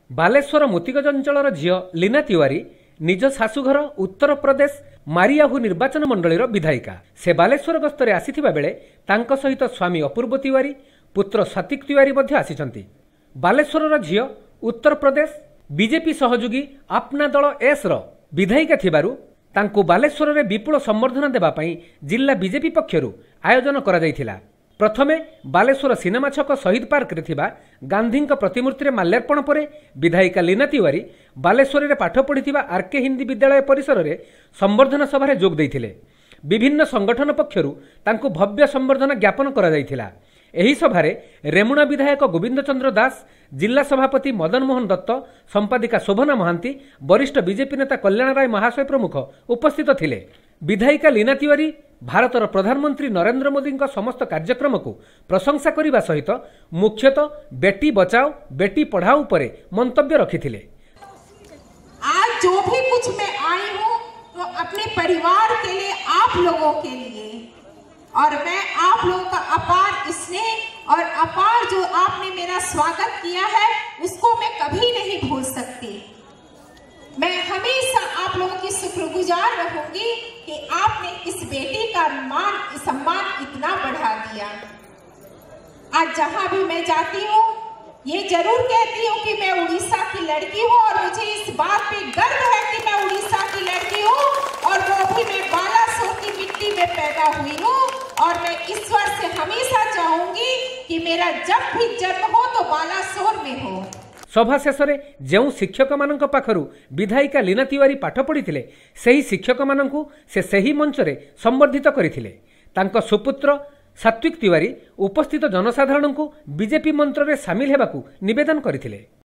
बालेश्वर मोतीगंज अंचल झील लीना तिवारी निज शाशुघर उत्तर प्रदेश मारियाहू निर्वाचन मंडलीर विधायिका। से बालेश्वर गस्तरे आसीथिबा बेले तांको सहित स्वामी अपूर्व तिवारी पुत्र सात्विक तिवारी मध्य आसीछंती। बालेश्वर झील उत्तर प्रदेश बीजेपी सहयोगी अपना दल एस रो विधायिका थिबारु तांको बालेश्वर रे विपुल संबर्धना देबा पई जिला बीजेपी पक्षरु आयोजन करा जायथिला। प्रथमे बालेश्वर सिनेमा छक शहीद पार्क रे थिबा गांधी प्रतिमूर्ति रे माल्यार्पण पर विधायिका लीना तिवारी बालेश्वर रे पाठ पढ़िथिबा आरके हिंदी विद्यालय परिसर रे संबर्धना सभा रे जोग दैथिले। विभिन्न संगठन पक्षरु तांको भव्य संबर्धना ज्ञापन करा जायथिला। एही सभारे रेमुणा विधायक गोविंद चंद्र दास, जिला सभापति मदन मोहन दत्त, संपादिका शोभना महांती, वरिष्ठ बीजेपी नेता कल्याण राय महाशय प्रमुख उपस्थित थिले। विधायिका लीना तिवारी भारतर प्रधानमंत्री नरेंद्र मोदी समस्त कार्यक्रम को प्रशंसा करने सहित मुख्यतः बेटी बचाओ बेटी पढ़ाओ पर मंतव्य रखिथिले। आज जो भी कुछ मैं आई हूँ तो अपने परिवार के लिए, आप लोगों के लिए, और मैं आप लोगों का अपार स्नेह और अपार जो आपने मेरा स्वागत किया है उसको मैं कभी नहीं भूल सकती। मैं हमेशा आप लोगों की शुक्रगुजार रहूंगी कि आपने इस बेटी का सम्मान इतना बढ़ा दिया। आज जहां भी मैं जाती हूँ ये जरूर कहती हूँ कि मैं उड़ीसा की लड़की हूँ और मुझे इस बात पे गर्व है कि मैं उड़ीसा की लड़की हूँ और वो भी मैं बालासोर की मिट्टी में पैदा हुई हूँ। और मैं ईश्वर से हमेशा चाहूंगी कि मेरा जब भी जन्म हो तो बालासोर में हो। सभा शेष में जो शिक्षक मान पाखरु विधायिका लीना तिवारी पाठ पढ़ी से शिक्षक मानू से सही मंच में संबर्धित करथिले। तांको सुपुत्र सात्विक तिवारी उपस्थित जनसाधारण को बीजेपी मंत्र में सामिल होगाकू निवेदन करथिले।